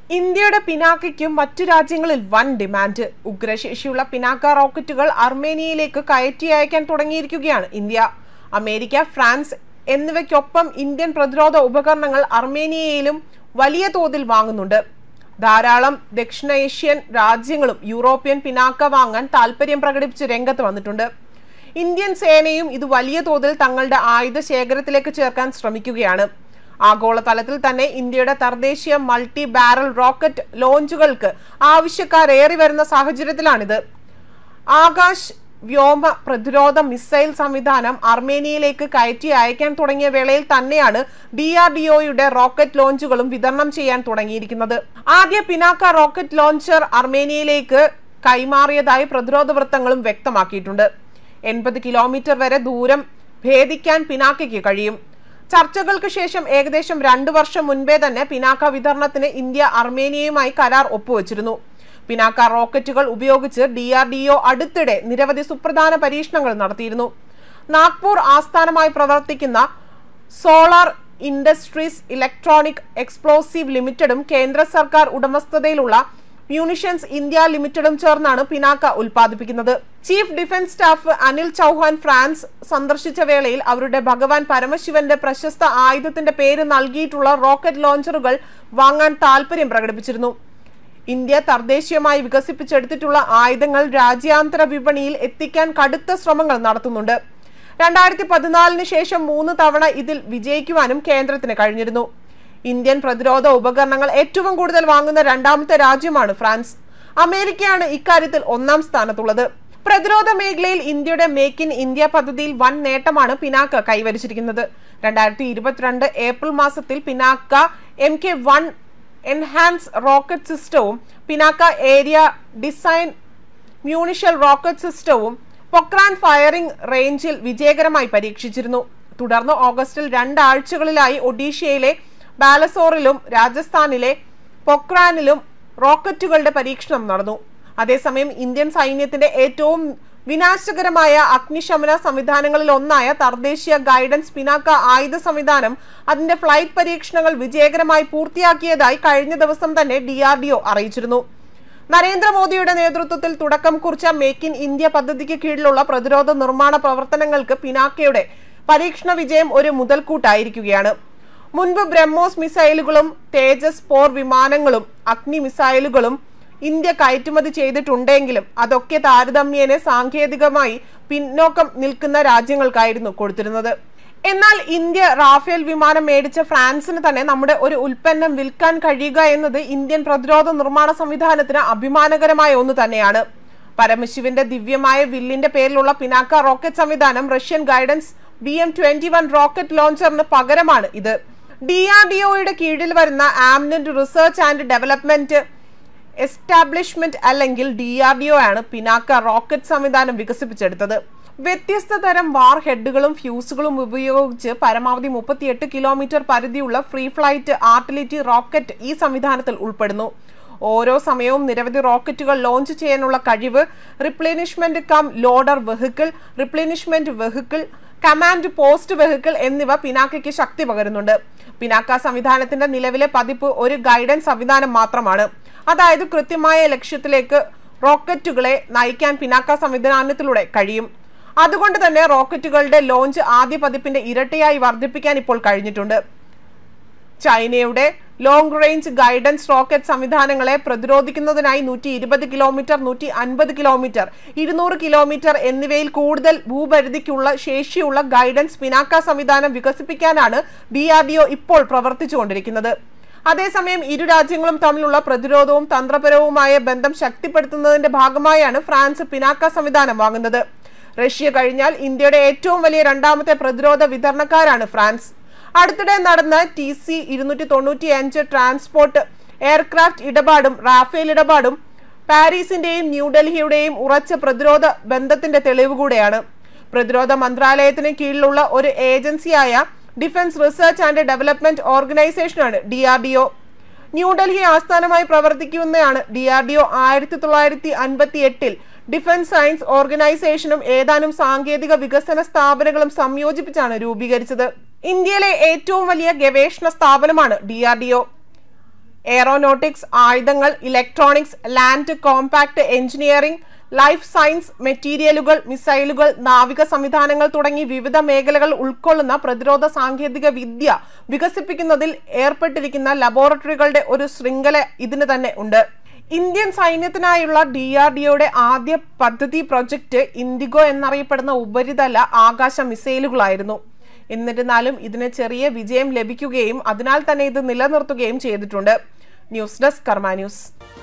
ഇന്ത്യയുടെ പിനാക്കയ്ക്കും മറ്റു രാജ്യങ്ങളിൽ വൻ ഡിമാൻഡ്. ഉഗ്രശേഷിയുള്ള പിനാക്ക റോക്കറ്റുകൾ അർമേനിയയിലേക്ക് കയറ്റി അയക്കാൻ തുടങ്ങിയിരിക്കുകയാണ് ഇന്ത്യ. അമേരിക്ക, ഫ്രാൻസ് എന്നിവയ്ക്കൊപ്പം ഇന്ത്യൻ പ്രതിരോധ ഉപകരണങ്ങൾ അർമേനിയയിലും വലിയ തോതിൽ വാങ്ങുന്നുണ്ട്. ധാരാളം ദക്ഷിണേഷ്യൻ രാജ്യങ്ങളും യൂറോപ്യൻ പിനാക്ക വാങ്ങാൻ താൽപര്യം പ്രകടിപ്പിച്ച് രംഗത്ത് വന്നിട്ടുണ്ട്. ഇന്ത്യൻ സേനയും ഇത് വലിയ തോതിൽ തങ്ങളുടെ ആയുധ ശേഖരത്തിലേക്ക് ചേർക്കാൻ ശ്രമിക്കുകയാണ്. ആഗോളതലത്തിൽ തന്നെ ഇന്ത്യയുടെ തദ്ദേശീയ മൾട്ടി ബാരൽ റോക്കറ്റ് ലോഞ്ചുകൾക്ക് ആവശ്യക്കാരേറി വരുന്ന സാഹചര്യത്തിലാണിത്. ആകാശ് വ്യോമ പ്രതിരോധ മിസൈൽ സംവിധാനം അർമേനിയയിലേക്ക് കയറ്റി അയക്കാൻ തുടങ്ങിയ വേളയിൽ തന്നെയാണ് DRDOയുടെ റോക്കറ്റ് ലോഞ്ചുകളും വിതരണം ചെയ്യാൻ തുടങ്ങിയിരിക്കുന്നത്. ആദ്യ പിനാക്ക റോക്കറ്റ് ലോഞ്ചർ അർമേനിയയിലേക്ക് കൈമാറിയതായി പ്രതിരോധ വൃത്തങ്ങളും വ്യക്തമാക്കിയിട്ടുണ്ട്. 80 കിലോമീറ്റർ വരെ ദൂരം ഭേദിക്കാൻ പിനാക്കയ്ക്ക് കഴിയും. ചർച്ചകൾക്ക് ശേഷം ഏകദേശം 2 വർഷം മുൻപേ തന്നെ പിനാക്ക വിതരണത്തിന് ഇന്ത്യ അർമേനിയയുമായി കരാർ ഒപ്പുവച്ചിരുന്നു. പിനാക്ക റോക്കറ്റുകൾ ഉപയോഗിച്ച് DRDO അടുത്തിടെ നിരവധി സുപ്രധാന പരീക്ഷണങ്ങൾ നടത്തിയിരുന്നു. നാഗ്പൂർ ആസ്ഥാനമായി പ്രവർത്തിക്കുന്ന സോളാർ ഇൻഡസ്ട്രീസ് ഇലക്ട്രോണിക് എക്സ്പ്ലോസീവ് ലിമിറ്റഡും കേന്ദ്ര സർക്കാർ ഉടമസ്ഥതയിലുള്ള മ്യൂണിഷൻസ് ഇന്ത്യ ലിമിറ്റഡും ചേർന്നാണ് പിനാക്ക ഉൽപ്പാദിപ്പിക്കുന്നത്. Chief defence staff Anil Chauhan France സന്ദർശിച്ച വേളയിൽ അവരുടെ ഭഗവാൻ പരമശിവന്റെ പ്രശസ്ത ആയുധത്തിന്റെ പേര് നൽകിയിട്ടുള്ള റോക്കറ്റ് ലോഞ്ചറുകൾ വാങ്ങാൻ താൽപര്യം പ്രകടിപ്പിച്ചിരുന്നു. ഇന്ത്യ തദ്ദേശീയമായി വികസിപ്പിച്ചെടുത്തിട്ടുള്ള ആയുധങ്ങൾ രാജ്യാന്തര വിപണിയിൽ എത്തിക്കാൻ കടുത്ത ശ്രമങ്ങൾ നടത്തുന്നുണ്ട്. 2014 ശേഷം 3 തവണ ഇതിൽ വിജയിക്കുവാനും കേന്ദ്രത്തിന് കഴിഞ്ഞിരുന്നു. ഇന്ത്യൻ പ്രതിരോധ ഉപകരണങ്ങൾ ഏറ്റവും കൂടുതൽ വാങ്ങുന്ന 2ാമത്തെ രാജ്യമാണ് ഫ്രാൻസ്. അമേരിക്കയാണ് ഇക്കാര്യത്തിൽ 1ാം സ്ഥാനത്തുള്ളത്. പ്രതിരോധ മേഖലയിൽ ഇന്ത്യയുടെ മേക്ക് ഇൻ ഇന്ത്യ പദ്ധതിയിൽ വൻ നേട്ടമാണ് പിനാക്ക കൈവരിച്ചിരിക്കുന്നത്. 2022 ഏപ്രിൽ മാസത്തിൽ പിനാക്ക MK1 എൻഹാൻസ് റോക്കറ്റ് സിസ്റ്റവും Pinaka area design munition rocket സിസ്റ്റവും പൊക്രാൻ ഫയറിംഗ് റേഞ്ചിൽ വിജയകരമായി പരീക്ഷിച്ചിരുന്നു. തുടർന്ന് ഓഗസ്റ്റിൽ 2 ആഴ്ചകളിലായി ഒഡീഷയിലെ ബാലസോറിലും രാജസ്ഥാനിലെ പൊക്രാനിലും റോക്കറ്റുകളുടെ പരീക്ഷണം നടന്നു. അതേസമയം ഇന്ത്യൻ സൈന്യത്തിന്റെ ഏറ്റവും വിനാശകരമായ അഗ്നിശമന സംവിധാനങ്ങളിൽ ഒന്നായ തദ്ദേശീയ ഗൈഡൻസ് പിനാക്ക ആയുധ സംവിധാനം അതിന്റെ ഫ്ലൈറ്റ് പരീക്ഷണങ്ങൾ വിജയകരമായി പൂർത്തിയാക്കിയതായി കഴിഞ്ഞ ദിവസം തന്നെ DRDO അറിയിച്ചിരുന്നു. നരേന്ദ്രമോദിയുടെ നേതൃത്വത്തിൽ തുടക്കം കുറിച്ച മേക്ക് ഇൻ ഇന്ത്യ പദ്ധതിക്ക് കീഴിലുള്ള പ്രതിരോധ നിർമ്മാണ പ്രവർത്തനങ്ങൾക്ക് പിനാക്കയുടെ പരീക്ഷണ വിജയം ഒരു മുതൽക്കൂട്ടായിരിക്കുകയാണ്. മുൻപ് ബ്രഹ്മോസ് മിസൈലുകളും തേജസ് പോർ വിമാനങ്ങളും അഗ്നി മിസൈലുകളും ഇന്ത്യ കയറ്റുമതി ചെയ്തിട്ടുണ്ടെങ്കിലും അതൊക്കെ താരതമ്യേന സാങ്കേതികമായി പിന്നോക്കം നിൽക്കുന്ന രാജ്യങ്ങൾക്കായിരുന്നു കൊടുത്തിരുന്നത്. എന്നാൽ ഇന്ത്യ റാഫേൽ വിമാനം മേടിച്ച ഫ്രാൻസിന് തന്നെ നമ്മുടെ ഒരു ഉൽപ്പന്നം വിൽക്കാൻ കഴിയുക എന്നത് ഇന്ത്യൻ പ്രതിരോധ നിർമ്മാണ സംവിധാനത്തിന് അഭിമാനകരമായ ഒന്ന് തന്നെയാണ്. പരമശിവന്റെ ദിവ്യമായ വില്ലിന്റെ പേരിലുള്ള പിനാക്ക റോക്കറ്റ് സംവിധാനം റഷ്യൻ ഗൈഡൻസ് BM-21 റോക്കറ്റ് ലോഞ്ചറിന് പകരമാണ് ഇത്. DRDOയുടെ കീഴിൽ വരുന്ന ആംനന്റ് റിസർച്ച് ആൻഡ് ഡെവലപ്മെന്റ് എസ്റ്റാബ്ലിഷ്മെന്റ് അല്ലെങ്കിൽ DRDO ആണ് പിനാക്ക റോക്കറ്റ് സംവിധാനം വികസിപ്പിച്ചെടുത്തത്. വ്യത്യസ്ത തരം വാർ ഹെഡുകളും ഫ്യൂസുകളും ഉപയോഗിച്ച് പരമാവധി 38 കിലോമീറ്റർ പരിധിയുള്ള ഫ്രീ ഫ്ലൈറ്റ് ആർട്ടിലറി റോക്കറ്റ് ഈ സംവിധാനത്തിൽ ഉൾപ്പെടുന്നു. ഓരോ സമയവും നിരവധി റോക്കറ്റുകൾ ലോഞ്ച് ചെയ്യാനുള്ള കഴിവ്, replenishment cum loader vehicle, replenishment vehicle, command post vehicle എന്നിവ പിനാക്കയ്ക്ക് ശക്തി പകരുന്നുണ്ട്. പിനാക്ക സംവിധാനത്തിന്റെ നിലവിലെ പതിപ്പ് ഒരു ഗൈഡൻസ് സംവിധാനം മാത്രമാണ്. അതായത് കൃത്യമായ ലക്ഷ്യത്തിലേക്ക് റോക്കറ്റുകളെ നയിക്കാൻ പിനാക്ക സംവിധാനത്തിലൂടെ കഴിയും. അതുകൊണ്ട് തന്നെ റോക്കറ്റുകളുടെ ലോഞ്ച് ആദ്യ പതിപ്പിന്റെ ഇരട്ടിയായി വർദ്ധിപ്പിക്കാൻ ഇപ്പോൾ കഴിഞ്ഞിട്ടുണ്ട്. ചൈനയുടെ ലോങ് റേഞ്ച് ഗൈഡൻസ് റോക്കറ്റ് സംവിധാനങ്ങളെ പ്രതിരോധിക്കുന്നതിനായി 120 കിലോമീറ്റർ, 150 കിലോമീറ്റർ, 200 കിലോമീറ്റർ എന്നിവയിൽ കൂടുതൽ ഭൂപരിധിക്കുള്ള ശേഷിയുള്ള ഗൈഡൻസ് പിനാക്ക സംവിധാനം വികസിപ്പിക്കാനാണ് DRDO ഇപ്പോൾ പ്രവർത്തിച്ചുകൊണ്ടിരിക്കുന്നത്. അതേസമയം ഇരു രാജ്യങ്ങളും തമ്മിലുള്ള പ്രതിരോധവും തന്ത്രപരവുമായ ബന്ധം ശക്തിപ്പെടുത്തുന്നതിന്റെ ഭാഗമായാണ് ഫ്രാൻസ് പിനാക്ക സംവിധാനം വാങ്ങുന്നത്. റഷ്യ കഴിഞ്ഞാൽ ഇന്ത്യയുടെ ഏറ്റവും വലിയ 2ാമത്തെ പ്രതിരോധ വിതരണക്കാരാണ് ഫ്രാൻസ്. അടുത്തിടെ നടന്ന TC-295 ട്രാൻസ്പോർട്ട് എയർക്രാഫ്റ്റ് ഇടപാടും റാഫേൽ ഇടപാടും പാരീസിന്റെയും ന്യൂഡൽഹിയുടെയും ഉറച്ച പ്രതിരോധ ബന്ധത്തിന്റെ തെളിവ് കൂടെയാണ്. പ്രതിരോധ മന്ത്രാലയത്തിന് കീഴിലുള്ള ഒരു ഏജൻസിയായ ഡിഫൻസ് റിസർച്ച് ആൻഡ് ഡെവലപ്മെന്റ് ഓർഗനൈസേഷനാണ് DRDO. ന്യൂഡൽഹി ആസ്ഥാനമായി പ്രവർത്തിക്കുന്നതാണ് DRDO. 1958 ഡിഫൻസ് സയൻസ് ഓർഗനൈസേഷനും ഏതാനും സാങ്കേതിക വികസന സ്ഥാപനങ്ങളും സംയോജിപ്പിച്ചാണ് രൂപീകരിച്ചത്. ഇന്ത്യയിലെ ഏറ്റവും വലിയ ഗവേഷണ സ്ഥാപനമാണ് DRDO. എയറോനോട്ടിക്സ്, ആയുധങ്ങൾ, electronics, land combat engineering, life science, മെറ്റീരിയലുകൾ, മിസൈലുകൾ, നാവിക സംവിധാനങ്ങൾ തുടങ്ങി വിവിധ മേഖലകൾ ഉൾക്കൊള്ളുന്ന പ്രതിരോധ സാങ്കേതിക വിദ്യ വികസിപ്പിക്കുന്നതിൽ ഏർപ്പെട്ടിരിക്കുന്ന ലബോറട്ടറികളുടെ ഒരു ശൃംഖല ഇതിന് തന്നെ ഉണ്ട്. ഇന്ത്യൻ സൈന്യത്തിനായുള്ള DRDOയുടെ ആദ്യ പദ്ധതി പ്രൊജക്ട് ഇൻഡിഗോ എന്നറിയപ്പെടുന്ന ഉപരിതല ആകാശ മിസൈലുകളായിരുന്നു. എന്നിരുന്നാലും ഇതിന് ചെറിയ വിജയം ലഭിക്കുകയും അതിനാൽ തന്നെ ഇത് നിലനിർത്തുകയും ചെയ്തിട്ടുണ്ട്. News desk Karma news.